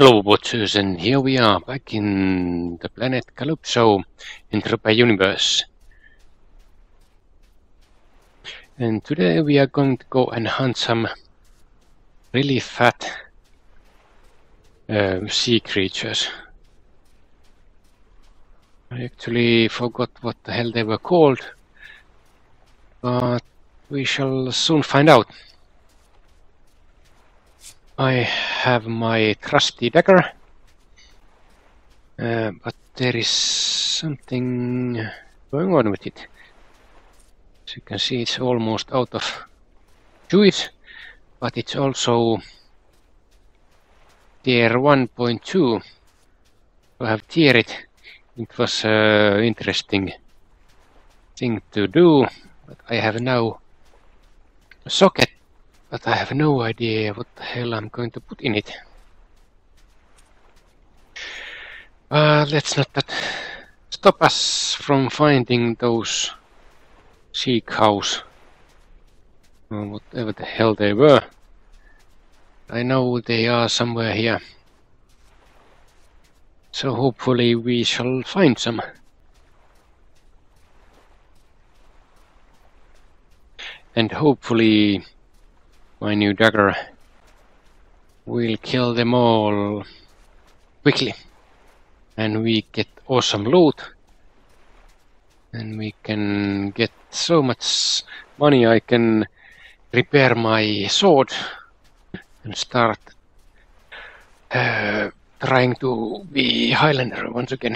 Hello watchers, and here we are back in the planet Calypso in Tropa Universe. And today we are going to go and hunt some really fat sea creatures. I actually forgot what the hell they were called, but we shall soon find out. I have my trusty dagger, but there is something going on with it. As you can see, it's almost out of juice, but it's also tier 1.2. I have tiered it. It was an interesting thing to do, but I have now a socket. But I have no idea what the hell I'm going to put in it. Let's not that stop us from finding those sea cows. Or whatever the hell they were. I know they are somewhere here. So hopefully we shall find some. And hopefully my new dagger will kill them all quickly, and we get awesome loot, and we can get so much money I can repair my sword and start trying to be Highlander once again.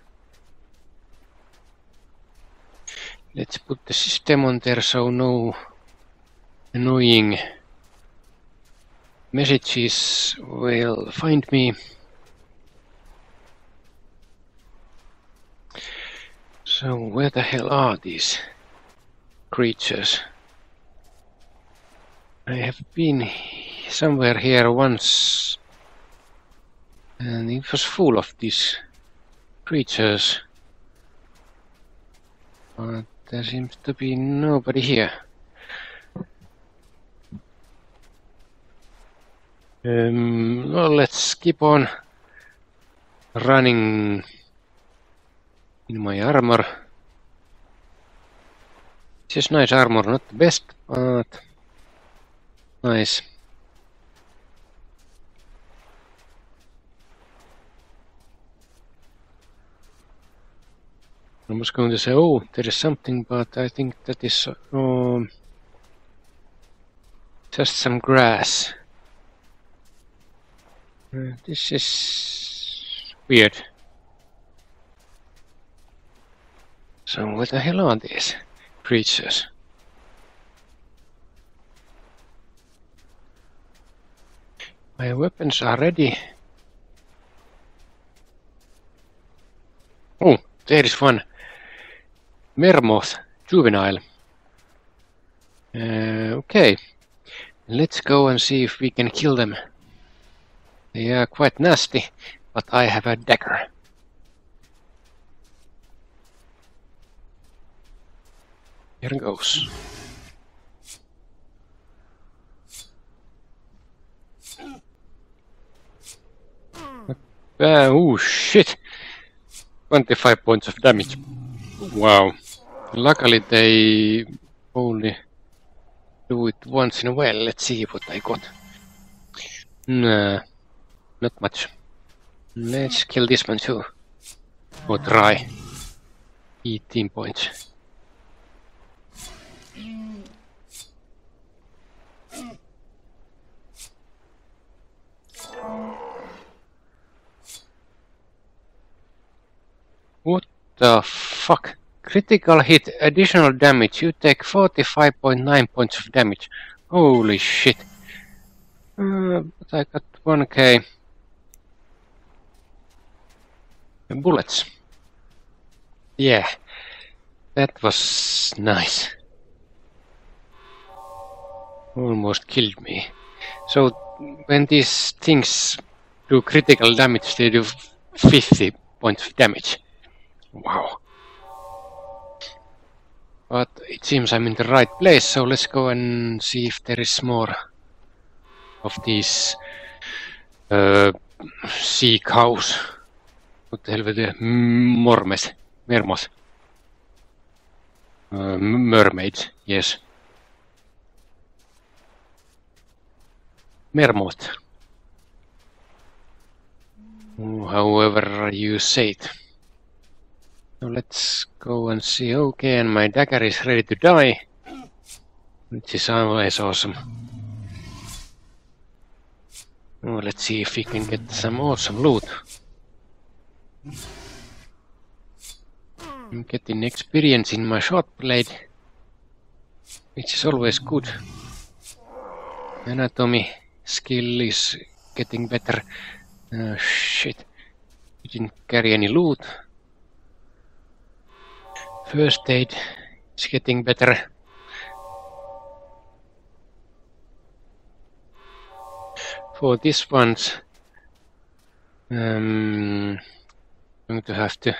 Let's put the system on there so no annoying messages will find me. So where the hell are these creatures? I have been somewhere here once and it was full of these creatures, but there seems to be nobody here. Well, let's keep on running in my armor. This is nice armor, not the best, but nice. I was going to say, oh, there is something, but I think that is just some grass. This is weird. So what the hell are these creatures? My weapons are ready. Oh, there is one. Mermoth, juvenile. Okay, let's go and see if we can kill them. They are quite nasty, but I have a dagger. Here goes. Oh shit! 25 points of damage. Wow. Luckily they only do it once in a while. Let's see what I got. Nah, not much. Let's kill this one too. Or try. 18 points. What the fuck? Critical hit, additional damage. You take 45.9 points of damage. Holy shit. But I got 1k bullets. Yeah, that was nice. Almost killed me. So when these things do critical damage, they do 50 points of damage. Wow. But it seems I'm in the right place, so let's go and see if there is more of these sea cows. What the hell were they? Mermos. Mermaids, yes. Mermot. However you say it. So let's go and see. Okay, and my dagger is ready to die. Which is always awesome. Oh, let's see if we can get some awesome loot. I'm getting experience in my short blade, which is always good. Anatomy skill is getting better. Shit. We didn't carry any loot. First aid is getting better. For this one's I'm going to have to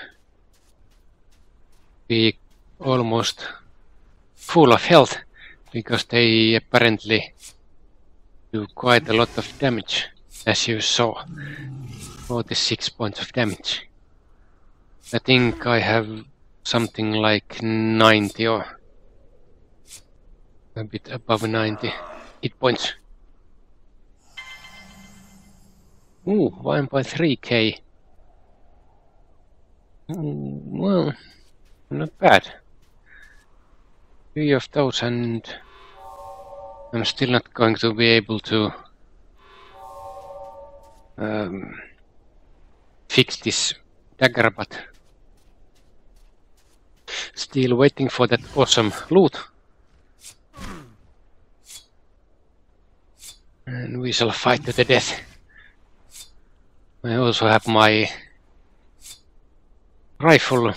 be almost full of health because they apparently do quite a lot of damage, as you saw. 46 points of damage. I think I have something like 90 or a bit above 90 hit points. Ooh, 1.3k. Well, not bad. 3 of those and I'm still not going to be able to fix this dagger, but still waiting for that awesome loot. And we shall fight to the death. I also have my rifle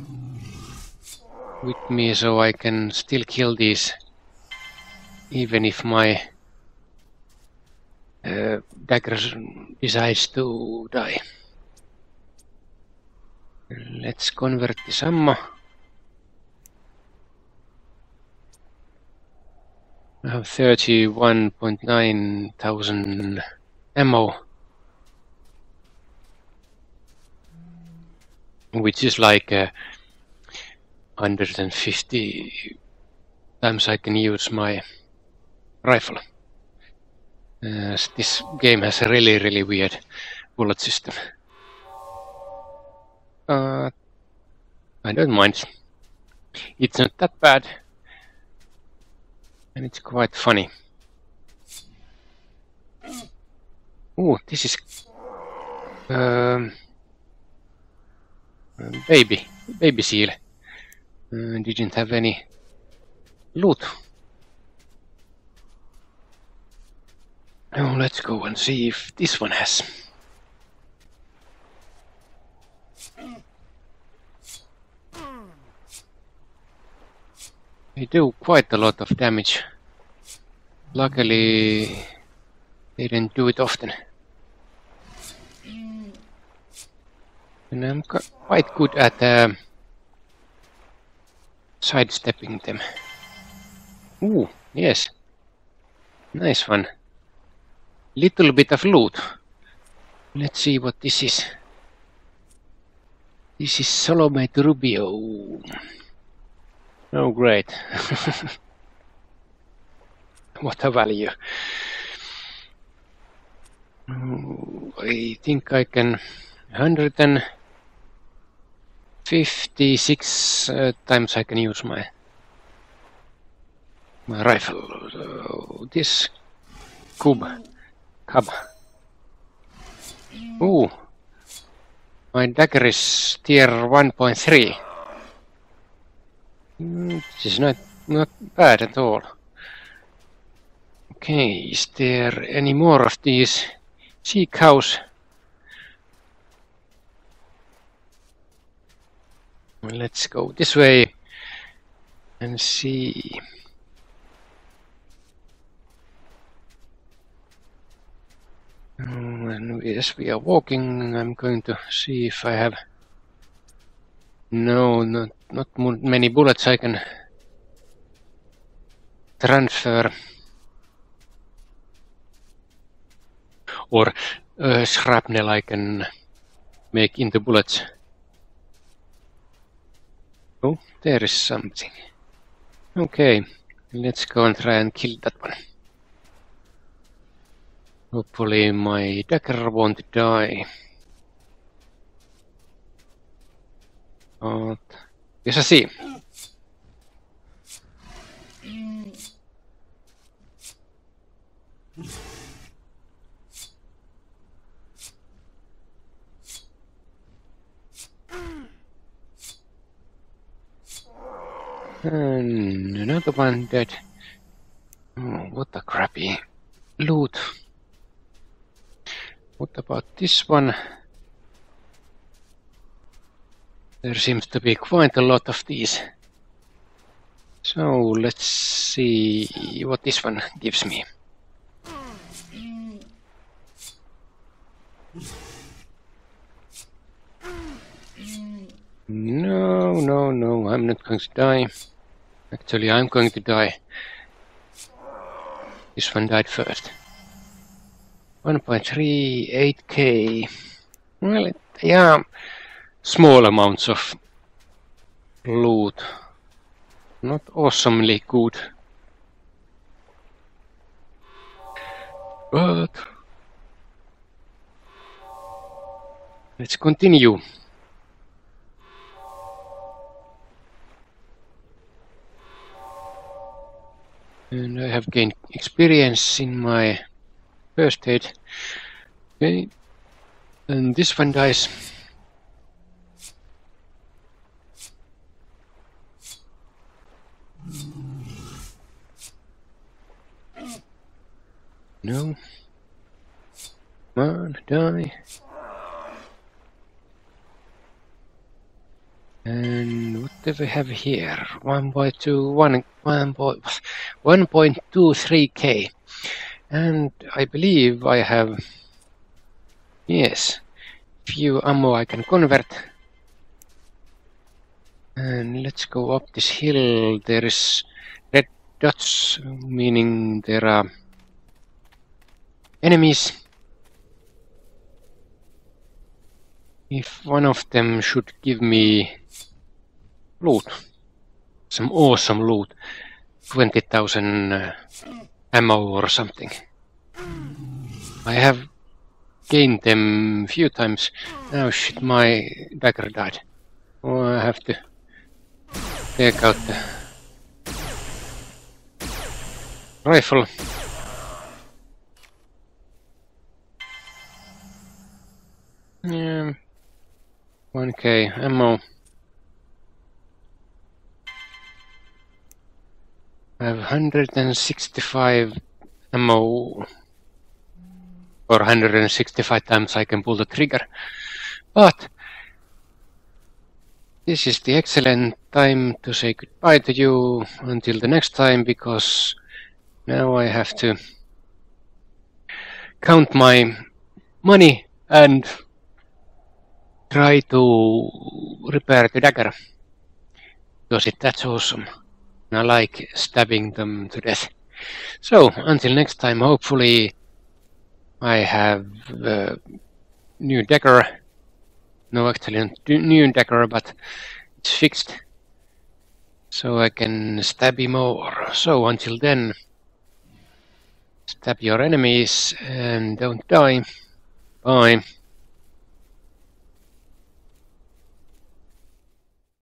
with me, so I can still kill these even if my dagger decides to die. Let's convert this ammo. I have 31.9 thousand ammo, which is like 150 times I can use my rifle. This game has a really weird bullet system. I don't mind. It's not that bad. And it's quite funny. Oh, this is baby seal. Didn't have any loot. Now let's go and see if this one has. They do quite a lot of damage. Luckily, they didn't do it often. And I'm quite good at sidestepping them. Ooh, yes. Nice one. Little bit of loot. Let's see what this is. This is Solomate Rubio. Oh, great. What a value. I think I can 156 times I can use my rifle. So this cub. Ooh. My dagger is tier 1.3. This is not bad at all. Okay, is there any more of these sea cows? Let's go this way and see. And as we are walking, I'm going to see if I have... No, not many bullets I can transfer. Or shrapnel I can make into bullets. Oh, there is something. Okay, let's go and try and kill that one. Hopefully my dagger won't die. But yes, I see. And another one dead. Oh, what a crappy loot. What about this one? There seems to be quite a lot of these. So let's see what this one gives me. No, I'm not going to die. Actually, I'm going to die. This one died first. 1.38k. Well, yeah, small amounts of loot. Not awesomely good. But let's continue. And I have gained experience in my first aid. Okay. And this one dies. No. Come on, die. And what do we have here? 1.23k. And I believe I have, yes, few ammo I can convert. And let's go up this hill. There is red dots, meaning there are enemies. If one of them should give me loot, some awesome loot, 20,000 ammo or something. I have gained them a few times. Oh shit, my dagger died. Oh, I have to take out the rifle. Yeah, 1k ammo. I have 165 ammo, or 165 times I can pull the trigger. But this is the excellent time to say goodbye to you until the next time, because now I have to count my money and try to repair the dagger, because that's awesome. I like stabbing them to death. So, until next time, hopefully I have a new dagger. No, actually not new dagger, but it's fixed. So I can stab him more. So, until then, stab your enemies and don't die. Bye.